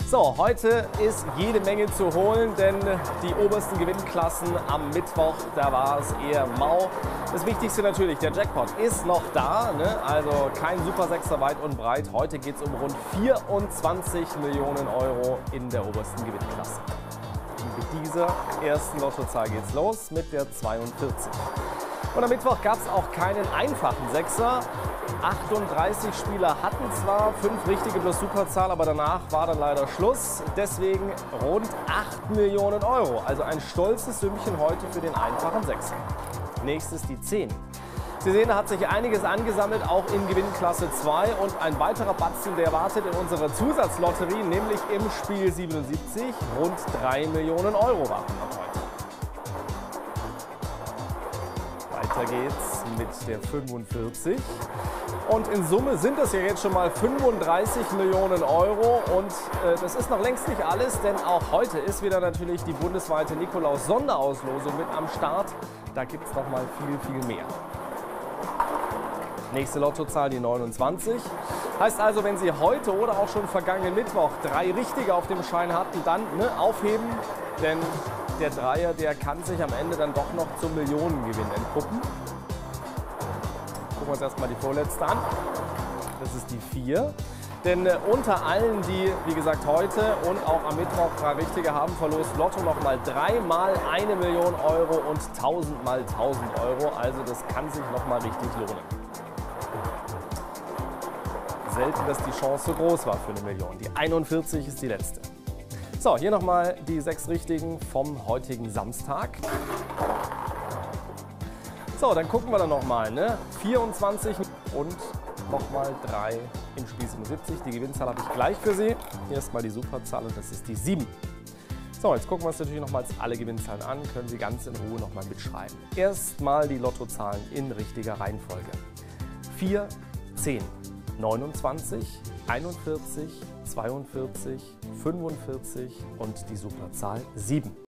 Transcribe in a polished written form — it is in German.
So, heute ist jede Menge zu holen, denn die obersten Gewinnklassen am Mittwoch, da war es eher mau. Das Wichtigste natürlich, der Jackpot ist noch da, ne? Also kein Super Sechser weit und breit. Heute geht es um rund 24 Millionen Euro in der obersten Gewinnklasse. Und mit dieser ersten Lottozahl geht's los mit der 42. Und am Mittwoch gab es auch keinen einfachen Sechser. 38 Spieler hatten zwar 5 richtige plus Superzahl, aber danach war dann leider Schluss. Deswegen rund 8 Millionen Euro. Also ein stolzes Sümmchen heute für den einfachen Sechser. Nächstes die 10. Sie sehen, da hat sich einiges angesammelt, auch in Gewinnklasse 2. Und ein weiterer Batzen, der wartet in unserer Zusatzlotterie, nämlich im Spiel 77. Rund 3 Millionen Euro warten noch heute. Weiter geht's mit der 45. Und in Summe sind das ja jetzt schon mal 35 Millionen Euro. Und das ist noch längst nicht alles, denn auch heute ist wieder natürlich die bundesweite Nikolaus-Sonderauslosung mit am Start. Da gibt es noch mal viel mehr. Nächste Lottozahl, die 29. Heißt also, wenn Sie heute oder auch schon vergangenen Mittwoch 3 Richtige auf dem Schein hatten, dann aufheben, denn der Dreier, der kann sich am Ende dann doch noch zum Millionengewinn entpuppen. Gucken wir uns erstmal die vorletzte an. Das ist die 4. Denn unter allen, die, wie gesagt, heute und auch am Mittwoch 3 Richtige haben, verlost Lotto noch mal 3 mal 1 Million Euro und 1000 mal 1000 Euro. Also das kann sich noch mal richtig lohnen. Selten, dass die Chance so groß war für 1 Million. Die 41 ist die letzte. So, hier nochmal die 6 Richtigen vom heutigen Samstag. So, dann gucken wir dann nochmal, ne? 24 und nochmal 3 im Spiel 77. Die Gewinnzahl habe ich gleich für Sie. Hier ist mal die Superzahl und das ist die 7. So, jetzt gucken wir uns natürlich nochmals alle Gewinnzahlen an. Können Sie ganz in Ruhe nochmal mitschreiben. Erstmal die Lottozahlen in richtiger Reihenfolge. 4, 10, 29, 41, 42, 45 und die Superzahl 7.